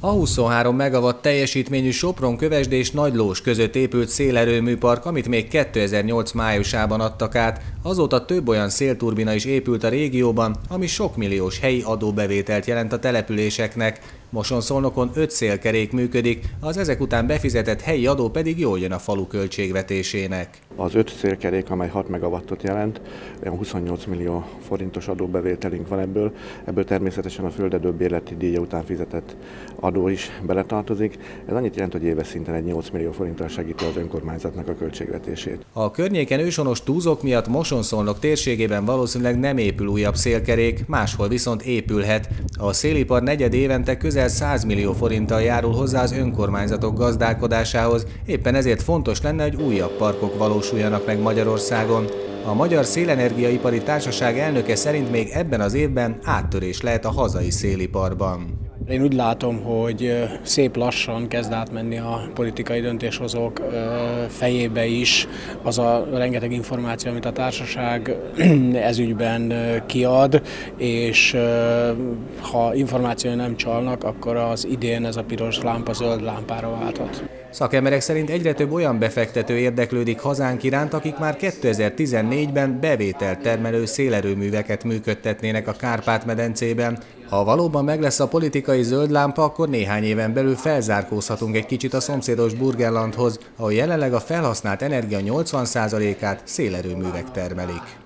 A 23 megawatt teljesítményű Sopron-Kövesd és Nagylós között épült szélerőműpark, amit még 2008 májusában adtak át, azóta több olyan szélturbina is épült a régióban, ami sok milliós helyi adóbevételt jelent a településeknek. Mosonszolnokon 5 szélkerék működik, az ezek után befizetett helyi adó pedig jól jön a falu költségvetésének. Az 5 szélkerék, amely 6 megawattot jelent, 28 millió forintos adóbevételünk van ebből természetesen a földedő bérleti díja után fizetett adó is beletartozik. Ez annyit jelent, hogy éves szinten egy 8 millió forinttal segíti az önkormányzatnak a költségvetését. A környéken őshonos túzok miatt Mosonszolnok térségében valószínűleg nem épül újabb szélkerék, máshol viszont épülhet. A szélipar negyed évente közel 100 millió forinttal járul hozzá az önkormányzatok gazdálkodásához, éppen ezért fontos lenne, hogy újabb parkok valósuljanak meg Magyarországon. A Magyar Szélenergia-ipari Társaság elnöke szerint még ebben az évben áttörés lehet a hazai széliparban. Én úgy látom, hogy szép lassan kezd átmenni a politikai döntéshozók fejébe is az a rengeteg információ, amit a társaság ezügyben kiad, és ha információi nem csalnak, akkor az idén ez a piros lámpa zöld lámpára válthat. Szakemberek szerint egyre több olyan befektető érdeklődik hazánk iránt, akik már 2014-ben bevételt termelő szélerőműveket működtetnének a Kárpát-medencében. Ha valóban meg lesz a politikai zöld lámpa, akkor néhány éven belül felzárkózhatunk egy kicsit a szomszédos Burgenlandhoz, ahol jelenleg a felhasznált energia 80%-át szélerőművek termelik.